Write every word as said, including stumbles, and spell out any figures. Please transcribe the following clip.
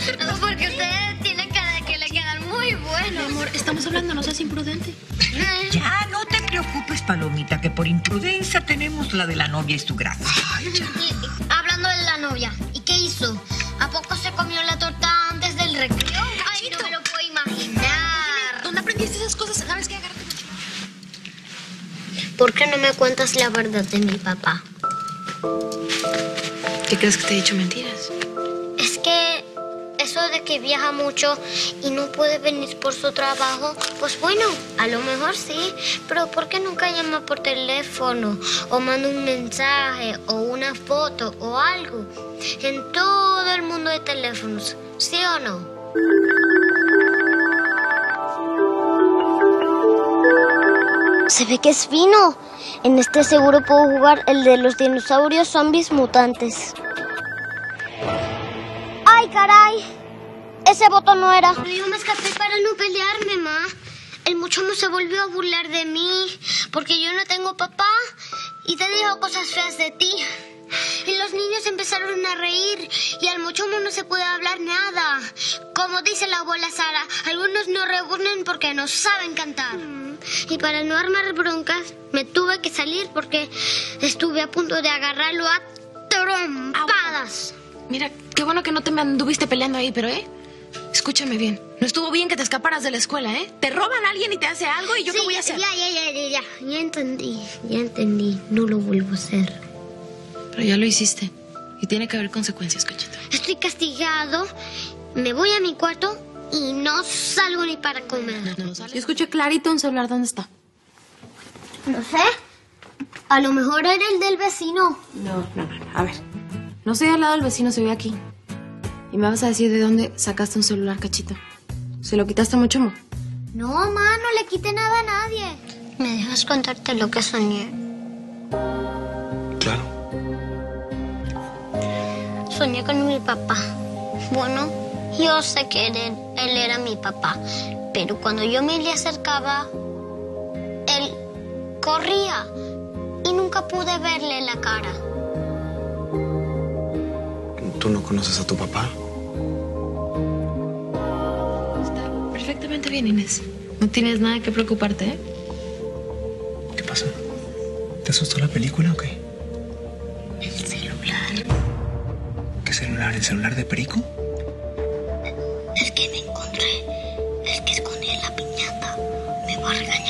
No, porque ustedes tienen cara de que le quedan muy buenos. Mi amor, estamos hablando, no seas imprudente. Ya, no te preocupes, Palomita, que por imprudencia tenemos la de la novia y su gracia. Ay, ya. Y, y, hablando de la novia, ¿y qué hizo? ¿A poco se comió la torta antes del recreo? Ay, no me lo puedo imaginar. ¿Dónde aprendiste esas cosas? ¿Sabes qué? Agárrate mucho. ¿Por qué no me cuentas la verdad de mi papá? ¿Qué crees que te he dicho mentiras? Es que eso de que viaja mucho y no puede venir por su trabajo, pues bueno, a lo mejor sí, pero ¿por qué nunca llama por teléfono o manda un mensaje o una foto o algo? En todo el mundo hay teléfonos, ¿sí o no? Se ve que es fino. En este seguro puedo jugar el de los dinosaurios zombies mutantes. ¡Ay, caray! Ese botón no era. Pero yo me escapé para no pelearme, ma. El muchomo se volvió a burlar de mí porque yo no tengo papá y te dijo cosas feas de ti. Y los niños empezaron a reír y al muchomo no se puede hablar nada. Como dice la abuela Sara, algunos no rebuznan porque no saben cantar. Mm. Y para no armar broncas, me tuve que salir porque estuve a punto de agarrarlo a trompadas. Mira, qué bueno que no te me anduviste peleando ahí, pero ¿eh? Escúchame bien. No estuvo bien que te escaparas de la escuela, ¿eh? Te roban a alguien y te hace algo y yo sí, qué voy a hacer. Ya, ya, ya, ya, ya. Ya entendí, ya entendí. No lo vuelvo a hacer. Pero ya lo hiciste. Y tiene que haber consecuencias, Cachito. Estoy castigado. Me voy a mi cuarto y no salgo ni para comer. No, no, no. Yo escuché clarito un celular. ¿Dónde está? No sé. A lo mejor era el del vecino. No, no, no. A ver. No soy al lado del vecino, se ve aquí. Y me vas a decir de dónde sacaste un celular, Cachito. ¿Se lo quitaste a Muchomo? No, mamá, no le quité nada a nadie. ¿Me dejas contarte lo que soñé? Claro. Soñé con mi papá. Bueno, yo sé que él, él era mi papá, pero cuando yo me le acercaba, él corría y nunca pude verle la cara. ¿Tú no conoces a tu papá? Está perfectamente bien, Inés. No tienes nada que preocuparte, ¿eh? ¿Qué pasa? ¿Te asustó la película o qué? El celular. ¿Qué celular? ¿El celular de Perico? El que me encontré. El que escondí en la piñata. Me va a regañar.